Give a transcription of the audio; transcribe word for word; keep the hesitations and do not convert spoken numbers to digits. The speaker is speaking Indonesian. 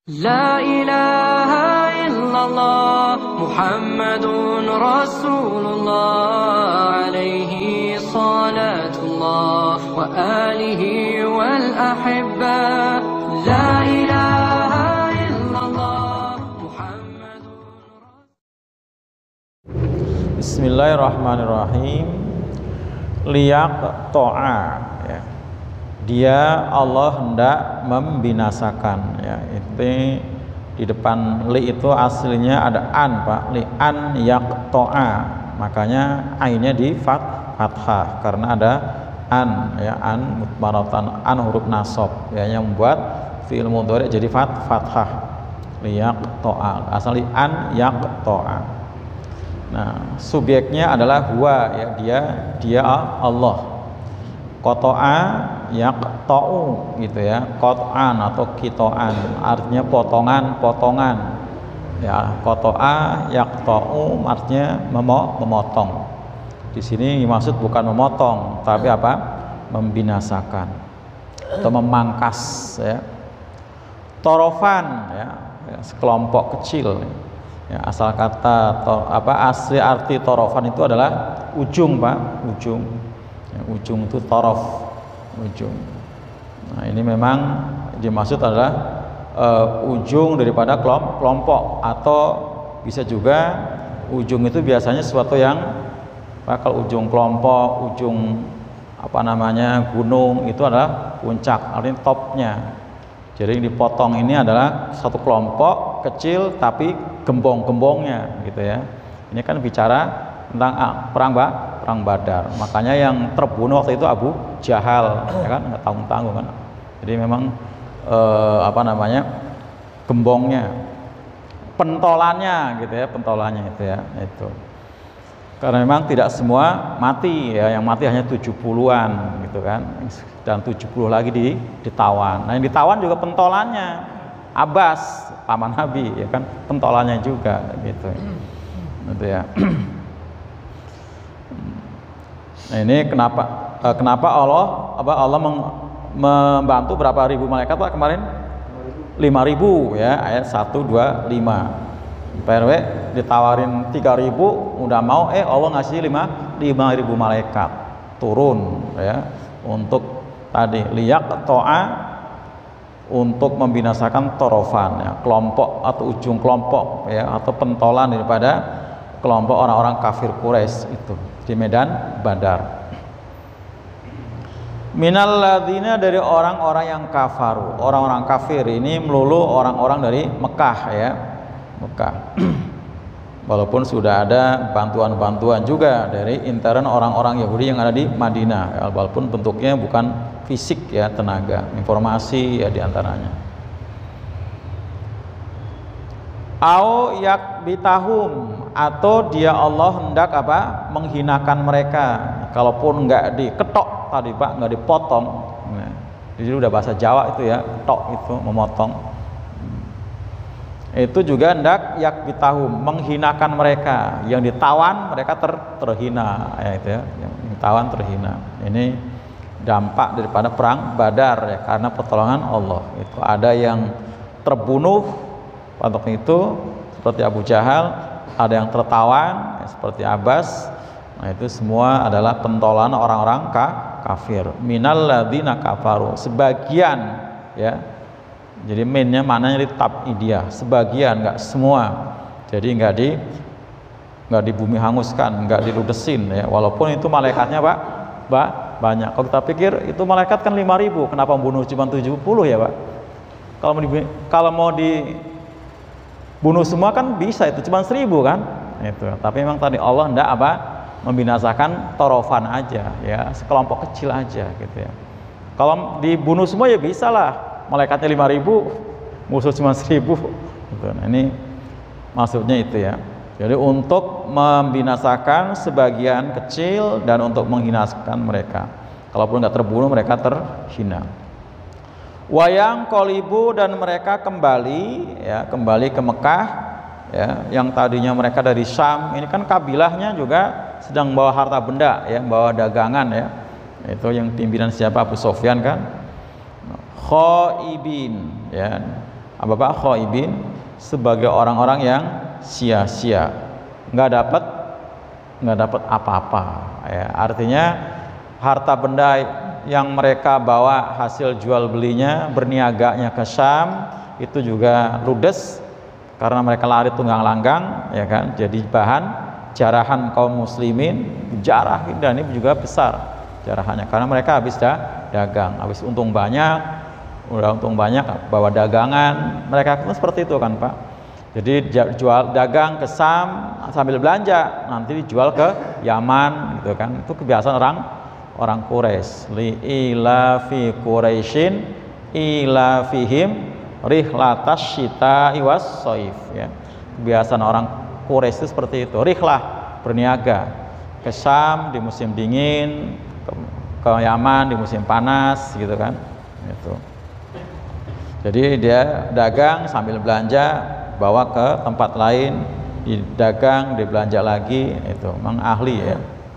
La ilaha illallah Muhammadun Rasulullah alaihi salatullah wa alihi wal ahibba. La ilaha illallah Muhammadun Rasulullah. Bismillahirrahmanirrahim. Liyak to'a, ya. Dia Allah hendak membinasakan, ya. Itu di depan li itu aslinya ada an, Pak. Li an yak to'a, makanya ainnya di fat fathah karena ada an, ya. An mutmaratan, an huruf nasab, ya, yang membuat fi'il mudhari jadi fat fathah. Liyak to'a, asal li an yak to'a. Nah, subjeknya adalah huwa, ya, dia dia Allah. Koto'a yaqta'u, gitu ya, qot'an atau kito'an, artinya potongan-potongan, ya. Koto'a yaqta'u artinya memotong. Di sini dimaksud bukan memotong, tapi apa? Membinasakan atau memangkas, ya. Torofan, ya, sekelompok kecil, ya. Asal kata to, apa asli arti torofan itu adalah ujung, Pak, ujung. Ya, ujung itu torof, ujung. Nah, ini memang dimaksud adalah uh, ujung daripada kelompok, atau bisa juga ujung itu biasanya sesuatu yang bakal ujung kelompok, ujung apa namanya gunung itu adalah puncak, artinya topnya. Jadi yang dipotong ini adalah satu kelompok kecil tapi gembong-gembongnya, gitu ya. Ini kan bicara tentang ah, perang ba, perang Badar. Makanya yang terbunuh waktu itu Abu Jahal, ya kan, nggak tanggung-tanggung kan. Jadi memang eh, apa namanya gembongnya, pentolannya, gitu ya, pentolannya itu, ya, itu. Karena memang tidak semua mati, ya, yang mati hanya tujuh puluhan, gitu kan, dan tujuh puluh lagi di, ditawan. Nah, yang ditawan juga pentolannya, Abbas, paman Nabi, ya kan, pentolannya juga, gitu, gitu ya. Nah, ini kenapa eh, kenapa Allah apa Allah meng, membantu berapa ribu malaikat, Pak, kemarin? lima ribu, ya, ayat satu dua lima. P R W ditawarin tiga ribu udah mau, eh Allah ngasih lima ribu malaikat turun, ya, untuk tadi liyak to'a, untuk membinasakan torofan, ya, kelompok atau ujung kelompok, ya, atau pentolan daripada kelompok orang-orang kafir Quraisy itu di medan Badar. Minal ladzina, dari orang-orang yang kafaru. Orang-orang kafir ini melulu orang-orang dari Mekah, ya, Mekah. Walaupun sudah ada bantuan-bantuan juga dari intern orang-orang Yahudi yang ada di Madinah, ya, walaupun bentuknya bukan fisik, ya, tenaga, informasi, ya, diantaranya. Au yak bitahum, atau dia Allah hendak apa? Menghinakan mereka. Kalaupun nggak diketok tadi, Pak, nggak dipotong. Nah, jadi udah bahasa Jawa itu, ya, ketok itu memotong. Itu juga hendak yak bitahum, menghinakan mereka. Yang ditawan mereka ter, terhina, ya, itu, ya, yang ditawan terhina. Ini dampak daripada perang Badar, ya, karena pertolongan Allah. Itu ada yang terbunuh waktu itu seperti Abu Jahal, ada yang tertawan, ya, seperti Abbas. Nah, itu semua adalah pentolan orang-orang ka, kafir. Minal ladzina kafaru, sebagian, ya. Jadi minnya maknanya di tabidiyah, sebagian, nggak semua. Jadi nggak di nggak di bumi hanguskan, nggak diludesin, ya. Walaupun itu malaikatnya, Pak, Pak, banyak. Kalau kita pikir itu malaikat kan lima ribu, kenapa membunuh cuma tujuh puluh, ya, Pak? Kalau mau di, kalau mau dibunuh semua kan bisa, itu cuma seribu kan, itu. Tapi memang tadi Allah hendak apa? Membinasakan torofan aja, ya, sekelompok kecil aja, gitu, ya. Kalau dibunuh semua ya bisa lah, malaikatnya lima ribu, musuh cuma seribu, gitu. Nah, ini maksudnya itu, ya. Jadi untuk membinasakan sebagian kecil dan untuk menghinakan mereka. Kalaupun nggak terbunuh mereka terhina. Wayang kolibu, dan mereka kembali, ya, kembali ke Mekah, ya, yang tadinya mereka dari Syam. Ini kan kabilahnya juga sedang bawa harta benda, ya, bawa dagangan, ya. Itu yang pimpinan siapa? Abu Sofyan kan. Khaibin, ya, Bapak khaibin, sebagai orang-orang yang sia-sia, nggak dapat nggak dapat apa-apa ya. Artinya harta benda yang mereka bawa hasil jual belinya, berniaganya ke Syam, itu juga ludes karena mereka lari tunggang langgang ya kan, jadi bahan jarahan kaum muslimin. Jarah dan ini juga besar jarahannya karena mereka habis dah dagang, habis untung banyak, udah untung banyak bawa dagangan. Mereka itu seperti itu kan Pak. Jadi jual dagang ke Syam sambil belanja, nanti dijual ke Yaman gitu kan. Itu kebiasaan orang orang Quraisy. Li ilafi Quraisyin ilafihim rihlatas syita'i was shaif ya. Kebiasaan orang Quraisy itu seperti itu. Rihlah, berniaga ke Syam di musim dingin, ke, ke Yaman di musim panas gitu kan. Itu. Jadi dia dagang sambil belanja, bawa ke tempat lain, didagang, dibelanja lagi. Itu memang ahli ya.